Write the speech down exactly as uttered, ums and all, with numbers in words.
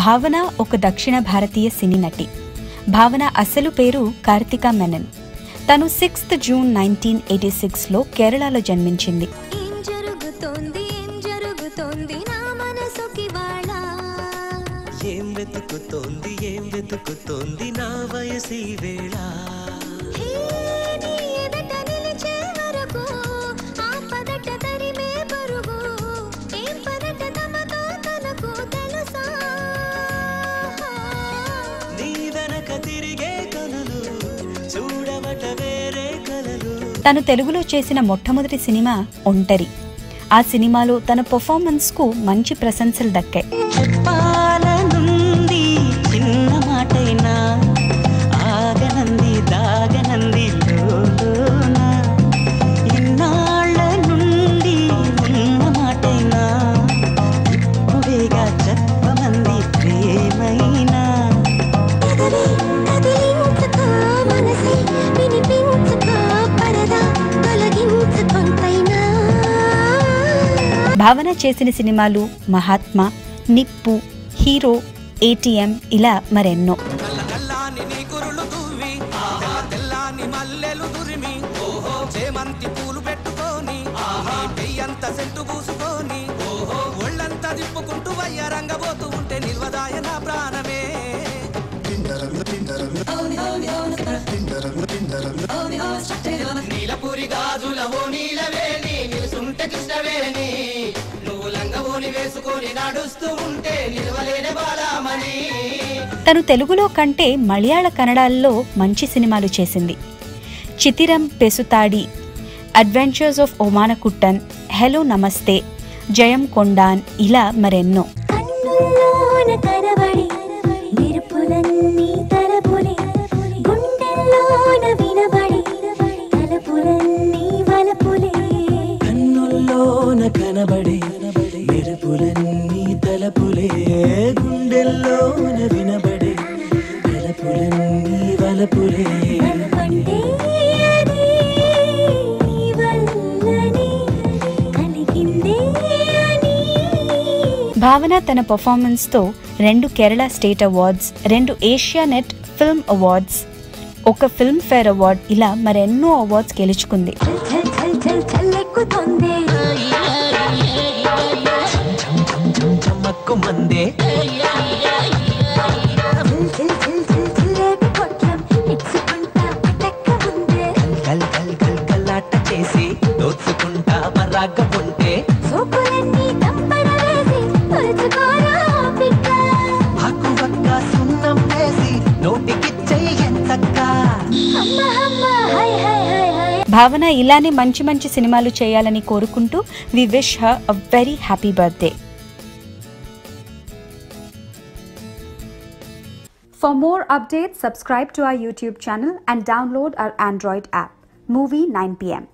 భావన ఒక దక్షిణ భారతీయ సినీ నటి. భావన అసలు పేరు కార్తికా మెనన్. తను sixth June nineteen eighty six లో కేరళలో జన్మించింది. తను తెలుగులో చేసిన మొట్టమొదటి సినిమా ఒంటరి. ఆ సినిమాలో తన పర్ఫార్మెన్స్ కు మంచి ప్రశంసలు దక్కాయి. భావన చేసిన సినిమాలు మహాత్మా, నిప్పు, హీరో, ఏటీఎం ఇలా మరెన్నో. తను తెలుగులో కంటే మలయాళ కన్నడాల్లో మంచి సినిమాలు చేసింది. Chithiram Pesuthadi, adventures of Omanakuttan, hello Namaste, Jayam కొండాన్ ఇలా మరెన్నో. కనబడే మెరుపులన్నీ తలపులే, గుండెల్లోన వినబడే తలపులన్నీ వలపులే. భావన తన పర్ఫార్మెన్స్ తో రెండు కేరళ స్టేట్ అవార్డ్స్, రెండు ఏషియా నెట్ ఫిల్మ్ అవార్డ్స్, ఒక ఫిల్మ్ ఫేర్ అవార్డ్ ఇలా మరెన్నో అవార్డ్స్ గెలుచుకుంది. భావన ఇలానే మంచి మంచి సినిమాలు చేయాలని కోరుకుంటూ we wish her a very happy birthday. For more updates, subscribe to our YouTube channel and download our Android app, Movie nine p m